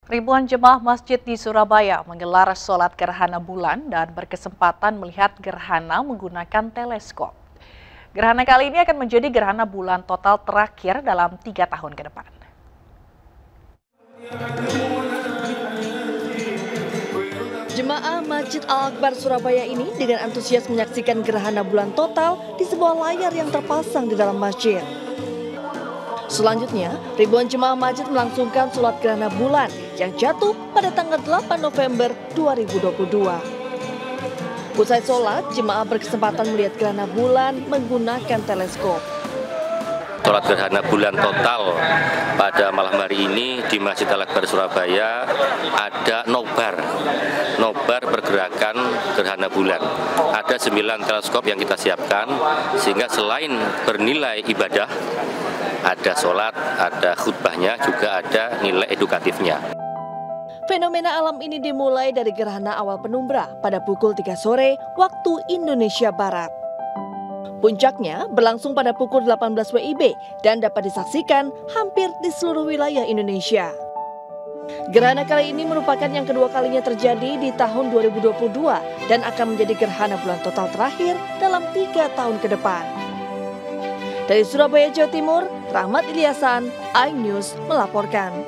Ribuan jemaah masjid di Surabaya menggelar sholat gerhana bulan dan berkesempatan melihat gerhana menggunakan teleskop. Gerhana kali ini akan menjadi gerhana bulan total terakhir dalam 3 tahun ke depan. Jemaah Masjid Al-Akbar Surabaya ini dengan antusias menyaksikan gerhana bulan total di sebuah layar yang terpasang di dalam masjid. Selanjutnya, ribuan jemaah masjid melangsungkan sholat gerhana bulan yang jatuh pada tanggal 8 November 2022. Usai sholat, jemaah berkesempatan melihat gerhana bulan menggunakan teleskop. Sholat gerhana bulan total pada malam hari ini di Masjid Al-Akbar Surabaya ada nobar pergerakan gerhana bulan. Ada 9 teleskop yang kita siapkan sehingga selain bernilai ibadah, ada sholat, ada khutbahnya, juga ada nilai edukatifnya. Fenomena alam ini dimulai dari gerhana awal penumbra pada pukul 3 sore waktu Indonesia Barat. Puncaknya berlangsung pada pukul 18 WIB dan dapat disaksikan hampir di seluruh wilayah Indonesia. Gerhana kali ini merupakan yang kedua kalinya terjadi di tahun 2022 dan akan menjadi gerhana bulan total terakhir dalam 3 tahun ke depan. Dari Surabaya, Jawa Timur, Rahmat Ilyasan, iNews melaporkan.